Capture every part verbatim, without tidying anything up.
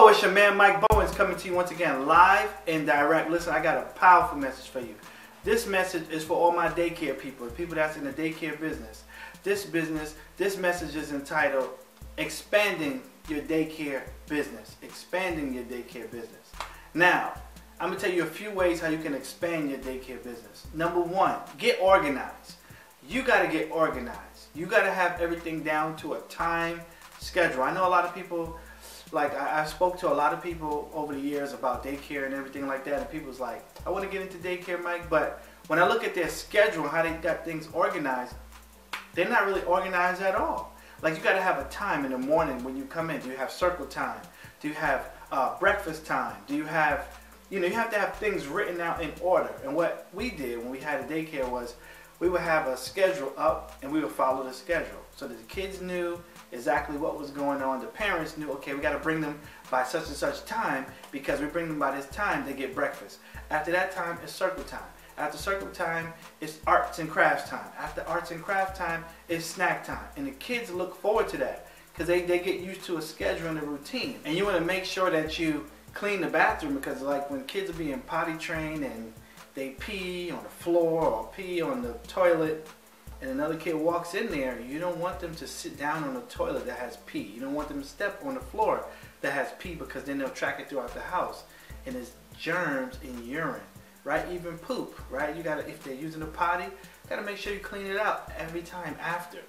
It's your man Mike Bowens coming to you once again live and direct. Listen, I got a powerful message for you. This message is for all my daycare people, people that's in the daycare business. This business, this message is entitled Expanding Your Daycare Business. Expanding your daycare business. Now, I'm going to tell you a few ways how you can expand your daycare business. Number one, get organized. You got to get organized. You got to have everything down to a time schedule. I know a lot of people, like I, I spoke to a lot of people over the years about daycare and everything like that, and people's like, I want to get into daycare, Mike, but when I look at their schedule and how they got things organized, they're not really organized at all. Like, you got to have a time in the morning when you come in. Do you have circle time? Do you have uh, breakfast time? Do you have, you know, you have to have things written out in order. And what we did when we had a daycare was we would have a schedule up and we would follow the schedule so that the kids knew exactly what was going on. The parents knew, okay, we got to bring them by such and such time, because we bring them by this time, they get breakfast. After that time, it's circle time. After circle time, it's arts and crafts time. After arts and crafts time, it's snack time. And the kids look forward to that because they, they get used to a schedule and a routine. And you want to make sure that you clean the bathroom, because like when kids are being potty trained and they pee on the floor or pee on the toilet, and another kid walks in there, you don't want them to sit down on a toilet that has pee. You don't want them to step on the floor that has pee, because then they'll track it throughout the house. And there's germs in urine, right? Even poop, right? You gotta, if they're using a potty, you gotta make sure you clean it out every time after.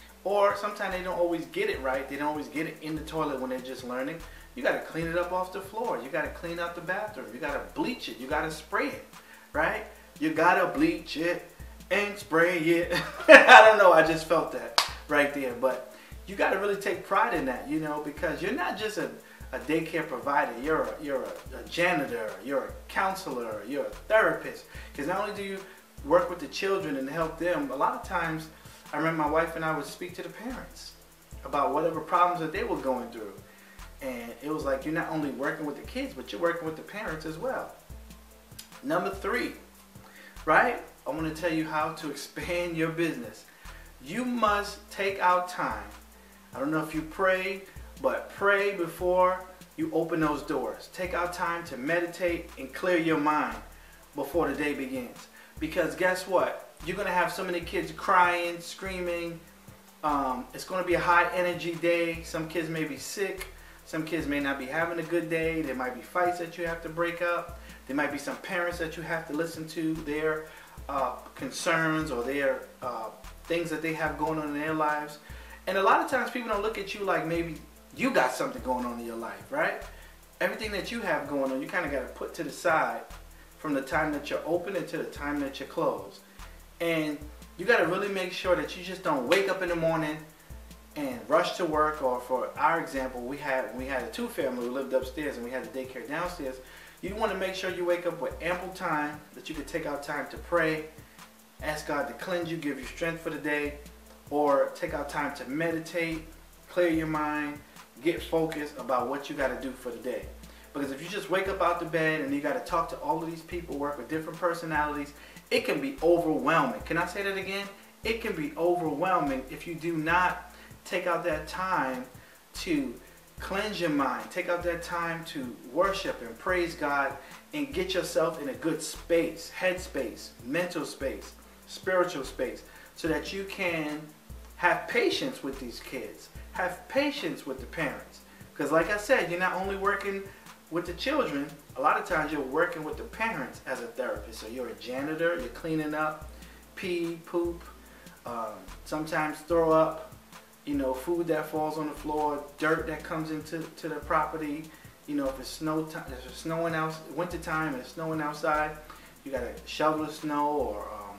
Or sometimes they don't always get it right. They don't always get it in the toilet when they're just learning. You gotta clean it up off the floor. You gotta clean out the bathroom. You gotta bleach it. You gotta spray it, right? You gotta bleach it and spray it. I don't know, I just felt that right there. But you got to really take pride in that, you know, because you're not just a, a daycare provider. You're a, you're a, a janitor, you're a counselor, you're a therapist. Because not only do you work with the children and help them, a lot of times I remember my wife and I would speak to the parents about whatever problems that they were going through. And it was like, you're not only working with the kids, but you're working with the parents as well. Number three, right? I want to tell you how to expand your business. You must take out time. I don't know if you pray, but pray before you open those doors. Take out time to meditate and clear your mind before the day begins. Because guess what? You're going to have so many kids crying, screaming. Um, it's going to be a high energy day. Some kids may be sick. Some kids may not be having a good day. There might be fights that you have to break up. There might be some parents that you have to listen to their uh, concerns or their uh, things that they have going on in their lives. And a lot of times people don't look at you like maybe you got something going on in your life, right? Everything that you have going on, you kind of got to put to the side from the time that you're open until the time that you're closed. And you got to really make sure that you just don't wake up in the morning and rush to work. Or for our example, we had we had a two family who lived upstairs and we had the daycare downstairs. You want to make sure you wake up with ample time that you can take out time to pray, ask God to cleanse you, give you strength for the day, or take out time to meditate, clear your mind, get focused about what you got to do for the day. Because if you just wake up out the bed and you got to talk to all of these people, work with different personalities, it can be overwhelming. Can I say that again? It can be overwhelming if you do not take out that time to cleanse your mind. Take out that time to worship and praise God and get yourself in a good space, head space, mental space, spiritual space, so that you can have patience with these kids, have patience with the parents. Because like I said, you're not only working with the children, a lot of times you're working with the parents as a therapist. So you're a janitor, you're cleaning up, pee, poop, um, sometimes throw up, you know, food that falls on the floor, dirt that comes into to the property. You know, if it's snow time, if it's snowing out, winter time and it's snowing outside, you gotta shovel the snow or um,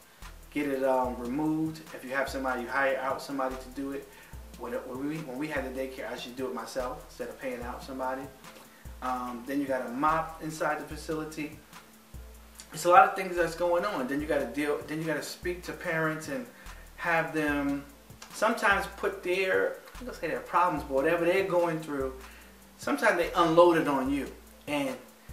get it um, removed. If you have somebody, you hire out somebody to do it. When, it, when we when we had the daycare, I used to do it myself instead of paying out somebody. Um, then you gotta mop inside the facility. It's a lot of things that's going on. Then you gotta deal. Then you gotta speak to parents and have them sometimes put their, I'm gonna say their problems, but whatever they're going through, sometimes they unload it on you. And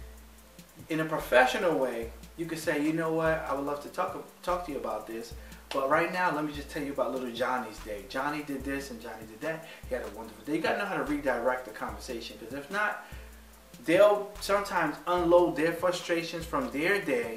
in a professional way, you could say, you know what, I would love to talk talk to you about this, but right now, let me just tell you about little Johnny's day. Johnny did this and Johnny did that. He had a wonderful day. You gotta know how to redirect the conversation, because if not, they'll sometimes unload their frustrations from their day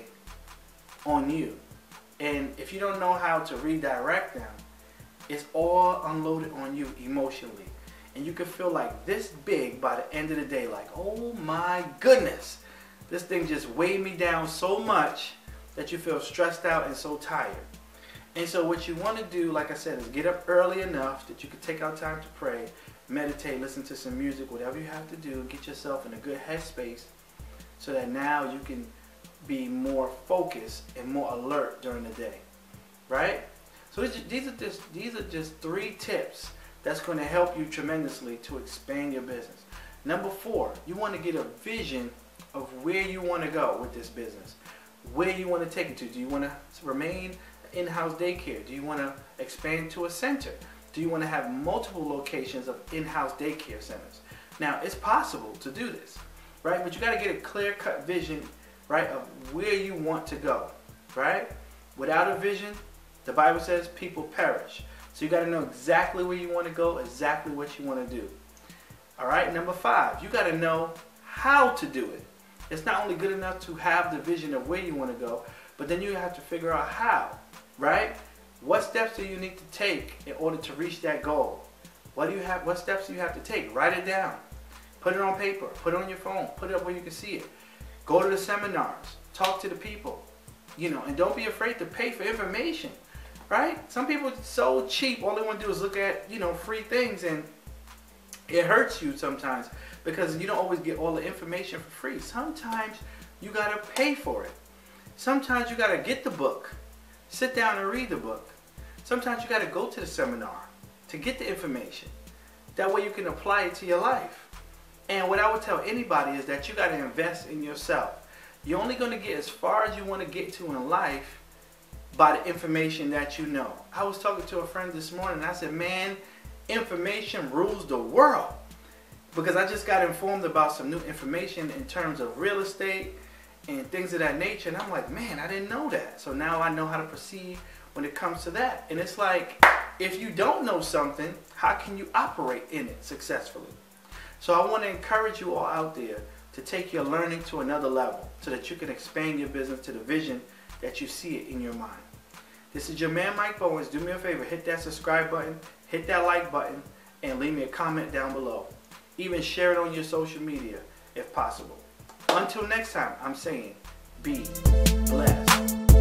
on you. And if you don't know how to redirect them, it's all unloaded on you emotionally. And you can feel like this big by the end of the day, like, oh my goodness, this thing just weighed me down so much that you feel stressed out and so tired. And so what you want to do, like I said, is get up early enough that you can take out time to pray, meditate, listen to some music, whatever you have to do, get yourself in a good headspace so that now you can be more focused and more alert during the day, right? So these are just these are just three tips that's going to help you tremendously to expand your business. Number four, you want to get a vision of where you want to go with this business, where you want to take it to. Do you want to remain in-house daycare? Do you want to expand to a center? Do you want to have multiple locations of in-house daycare centers? Now, it's possible to do this, right? But you got to get a clear-cut vision, right, of where you want to go, right? Without a vision, the Bible says people perish. So you got to know exactly where you want to go, exactly what you want to do. All right, number five, you got to know how to do it. It's not only good enough to have the vision of where you want to go, but then you have to figure out how, right? What steps do you need to take in order to reach that goal? What do you have? What steps do you have to take? Write it down. Put it on paper. Put it on your phone. Put it up where you can see it. Go to the seminars. Talk to the people. You know, and don't be afraid to pay for information, right? Some people are so cheap. All they want to do is look at, you know, free things, and it hurts you sometimes because you don't always get all the information for free. Sometimes you got to pay for it. Sometimes you got to get the book. Sit down and read the book. Sometimes you got to go to the seminar to get the information. That way you can apply it to your life. And what I would tell anybody is that you got to invest in yourself. You're only going to get as far as you want to get to in life by the information that you know. I was talking to a friend this morning and I said, man, information rules the world. Because I just got informed about some new information in terms of real estate and things of that nature. And I'm like, man, I didn't know that. So now I know how to proceed when it comes to that. And it's like, if you don't know something, how can you operate in it successfully? So I want to encourage you all out there to take your learning to another level so that you can expand your business to the vision that you see it in your mind. This is your man, Mike Bowens. Do me a favor, hit that subscribe button, hit that like button, and leave me a comment down below. Even share it on your social media if possible. Until next time, I'm saying, be blessed.